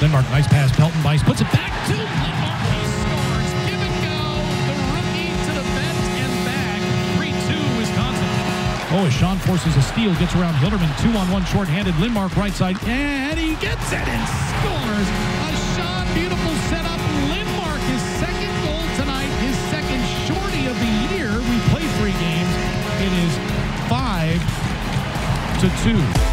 Lindmark, nice pass. Pelton Bice puts it back to Lindmark. He scores. Give and go. The rookie to the bench and back. 3-2 Wisconsin. Oh, as Sean forces a steal, gets around Hilderman. 2-on-1 short-handed. Lindmark right side. And he gets it and scores. A Sean beautiful setup. Lindmark, his second goal tonight. His second shorty of the year. We played 3 games. It is 5-2.